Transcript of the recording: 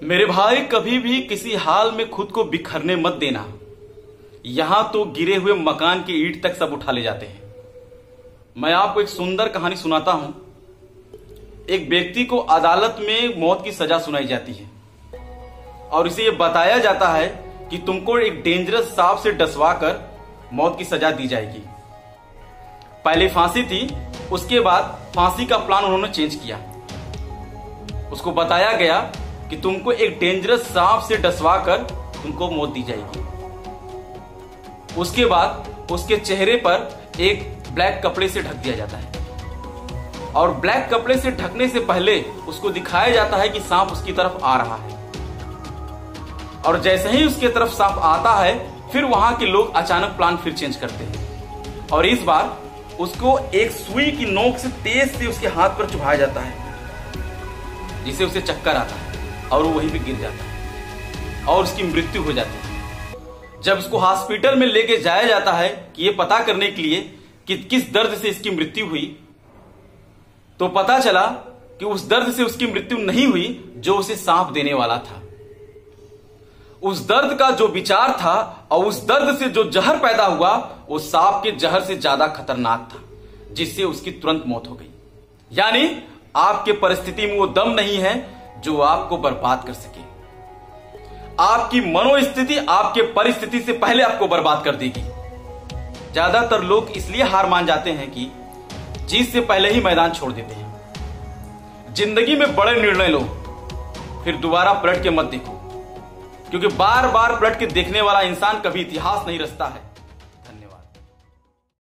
मेरे भाई, कभी भी किसी हाल में खुद को बिखरने मत देना। यहां तो गिरे हुए मकान की ईंट तक सब उठा ले जाते हैं। मैं आपको एक सुंदर कहानी सुनाता हूं। एक व्यक्ति को अदालत में मौत की सजा सुनाई जाती है और इसे यह बताया जाता है कि तुमको एक डेंजरस सांप से डसवा कर मौत की सजा दी जाएगी। पहले फांसी थी, उसके बाद फांसी का प्लान उन्होंने चेंज किया। उसको बताया गया कि तुमको एक डेंजरस सांप से डसवा कर तुमको मौत दी जाएगी। उसके बाद उसके चेहरे पर एक ब्लैक कपड़े से ढक दिया जाता है और ब्लैक कपड़े से ढकने से पहले उसको दिखाया जाता है कि सांप उसकी तरफ आ रहा है। और जैसे ही उसके तरफ सांप आता है, फिर वहां के लोग अचानक प्लान फिर चेंज करते हैं और इस बार उसको एक सुई की नोक से तेज से उसके हाथ पर चुभाया जाता है, जिससे उसे चक्कर आता है और वो वहीं पे गिर जाता है और उसकी मृत्यु हो जाती है। जब उसको हॉस्पिटल में लेके जाया जाता है कि ये पता करने के लिए कि किस दर्द से इसकी मृत्यु हुई, तो पता चला कि उस दर्द से उसकी मृत्यु नहीं हुई जो उसे सांप देने वाला था। उस दर्द का जो विचार था और उस दर्द से जो जहर पैदा हुआ, वो सांप के जहर से ज्यादा खतरनाक था, जिससे उसकी तुरंत मौत हो गई। यानी आपके परिस्थिति में वो दम नहीं है जो आपको बर्बाद कर सके। आपकी मनोस्थिति आपके परिस्थिति से पहले आपको बर्बाद कर देगी। ज्यादातर लोग इसलिए हार मान जाते हैं कि जीत से पहले ही मैदान छोड़ देते हैं। जिंदगी में बड़े निर्णय लो, फिर दोबारा पलट के मत देखो, क्योंकि बार बार पलट के देखने वाला इंसान कभी इतिहास नहीं रचता है।